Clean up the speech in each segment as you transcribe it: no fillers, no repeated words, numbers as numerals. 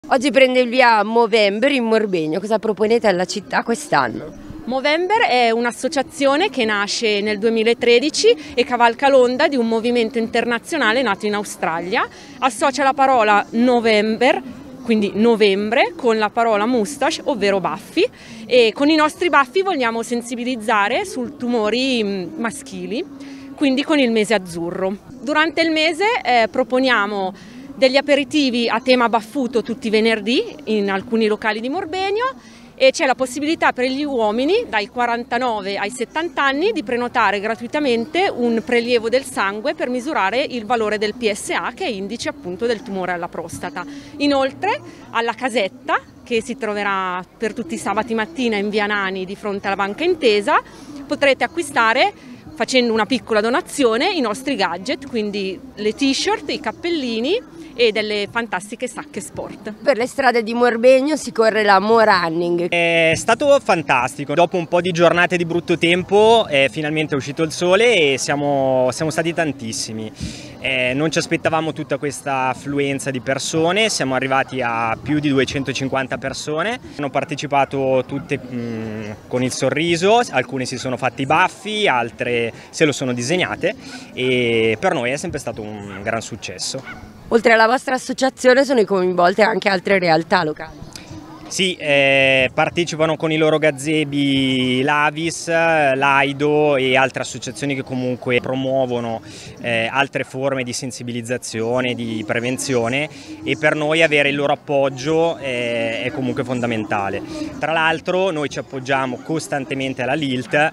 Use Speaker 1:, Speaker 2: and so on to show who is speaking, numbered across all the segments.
Speaker 1: Oggi prende il via Movember in Morbegno, cosa proponete alla città quest'anno?
Speaker 2: Movember è un'associazione che nasce nel 2013 e cavalca l'onda di un movimento internazionale nato in Australia. Associa la parola November, quindi novembre, con la parola moustache, ovvero baffi, e con i nostri baffi vogliamo sensibilizzare sul tumori maschili, quindi con il mese azzurro. Durante il mese proponiamo degli aperitivi a tema baffuto tutti i venerdì in alcuni locali di Morbegno e c'è la possibilità per gli uomini dai 49 ai 70 anni di prenotare gratuitamente un prelievo del sangue per misurare il valore del PSA, che è indice appunto del tumore alla prostata. Inoltre alla casetta, che si troverà per tutti i sabati mattina in via Nani di fronte alla Banca Intesa, potrete acquistare, facendo una piccola donazione, i nostri gadget, quindi le t-shirt, i cappellini e delle fantastiche sacche sport.
Speaker 1: Per le strade di Morbegno si corre la Mo Running.
Speaker 3: È stato fantastico, dopo un po' di giornate di brutto tempo finalmente è uscito il sole e siamo stati tantissimi. Non ci aspettavamo tutta questa affluenza di persone, siamo arrivati a più di 250 persone, hanno partecipato tutte con il sorriso, alcune si sono fatti i baffi, altre se lo sono disegnate e per noi è sempre stato un gran successo.
Speaker 1: Oltre alla vostra associazione sono coinvolte anche altre realtà locali.
Speaker 3: Sì, partecipano con i loro gazebi l'Avis, l'Aido e altre associazioni che comunque promuovono altre forme di sensibilizzazione, di prevenzione, e per noi avere il loro appoggio è comunque fondamentale. Tra l'altro noi ci appoggiamo costantemente alla LILT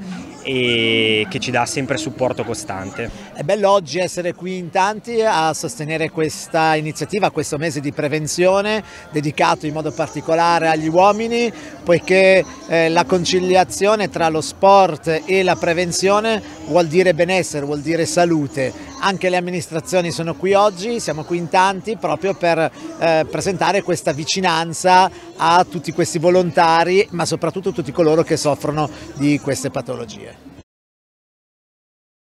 Speaker 3: e che ci dà sempre supporto costante.
Speaker 4: È bello oggi essere qui in tanti a sostenere questa iniziativa, questo mese di prevenzione dedicato in modo particolare agli uomini, poiché la conciliazione tra lo sport e la prevenzione vuol dire benessere, vuol dire salute. Anche le amministrazioni sono qui oggi, siamo qui in tanti proprio per presentare questa vicinanza a tutti questi volontari, ma soprattutto tutti coloro che soffrono di queste patologie.